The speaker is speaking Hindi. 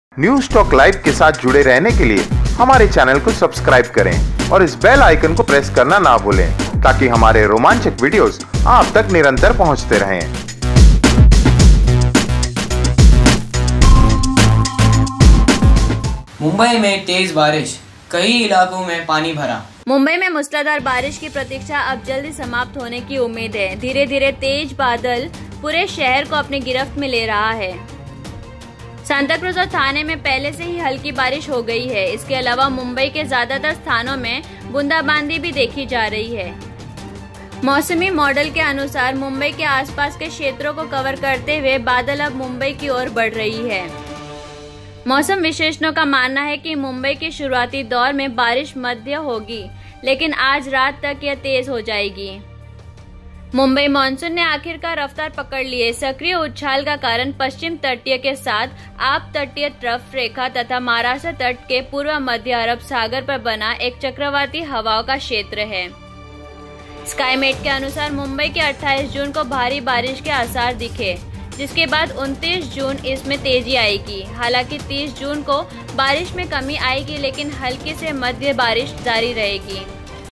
न्यूज स्टॉक लाइव के साथ जुड़े रहने के लिए हमारे चैनल को सब्सक्राइब करें और इस बेल आइकन को प्रेस करना ना भूलें ताकि हमारे रोमांचक वीडियोस आप तक निरंतर पहुंचते रहें। मुंबई में तेज बारिश, कई इलाकों में पानी भरा। मुंबई में मूसलाधार बारिश की प्रतीक्षा अब जल्दी समाप्त होने की उम्मीद है। धीरे धीरे तेज बादल पूरे शहर को अपनी गिरफ्त में ले रहा है। सांताक्रूज और थाने में पहले से ही हल्की बारिश हो गई है। इसके अलावा मुंबई के ज्यादातर स्थानों में बूंदाबांदी भी देखी जा रही है। मौसमी मॉडल के अनुसार मुंबई के आसपास के क्षेत्रों को कवर करते हुए बादल अब मुंबई की ओर बढ़ रही है। मौसम विशेषज्ञों का मानना है कि मुंबई के शुरुआती दौर में बारिश मध्य होगी, लेकिन आज रात तक यह तेज हो जाएगी। मुंबई मानसून ने आखिरकार रफ्तार पकड़ ली है। सक्रिय उछाल का कारण पश्चिम तटीय के साथ आप तटीय ट्रफ रेखा तथा महाराष्ट्र तट के पूर्व मध्य अरब सागर पर बना एक चक्रवाती हवाओं का क्षेत्र है। स्काईमेट के अनुसार मुंबई के 28 जून को भारी बारिश के आसार दिखे, जिसके बाद 29 जून इसमें तेजी आएगी। हालांकि 30 जून को बारिश में कमी आएगी, लेकिन हल्की से मध्य बारिश जारी रहेगी।